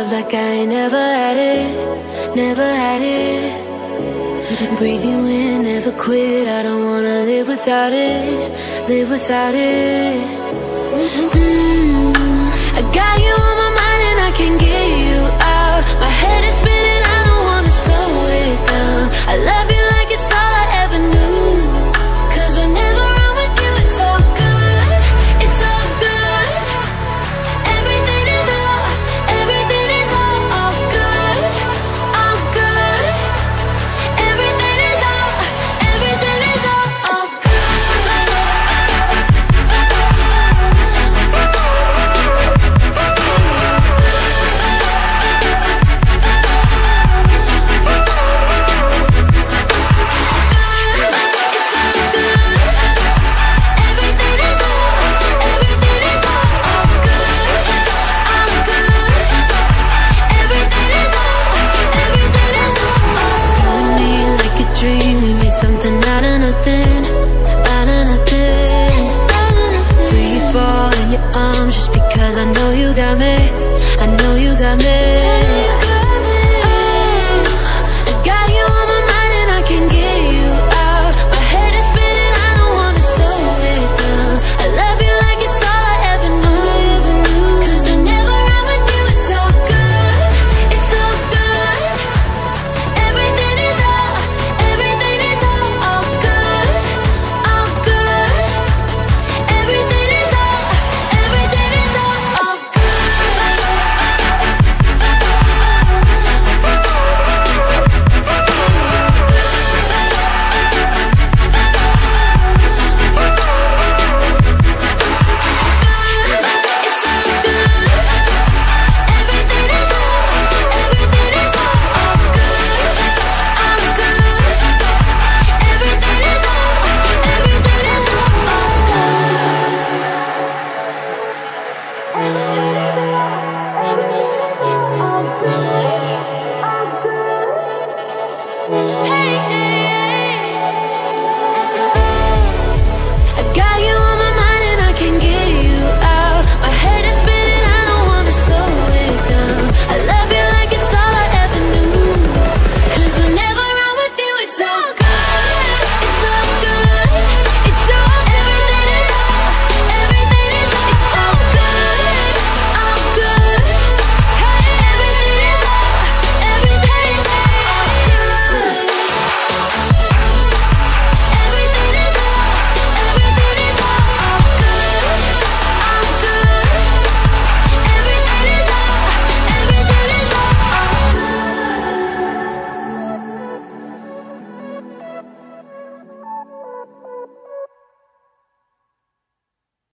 like I ain't never had it, never had it. Breathe you in, never quit. I don't wanna live without it, live without it. I got you on my mind and I can't get you out. My head is spinning, I don't wanna slow it down. I love you like it's all I ever knew. 'Cause whenever I'm with you, it's all good, it's all good. Everything is all good, all good. Everything is all good. Something out of nothing, out of nothing. Free fall in your arms just because I know you got me.